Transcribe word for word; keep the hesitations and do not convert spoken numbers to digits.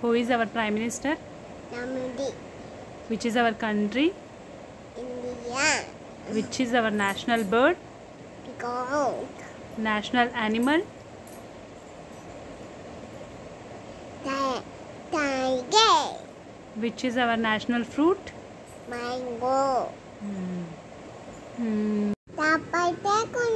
Who is our Prime Minister? Namudi. Which is our country? India. Which is our national bird? Gold. National animal? Tiger. Which is our national fruit? Mango. Hmm. Hmm. Dapat aku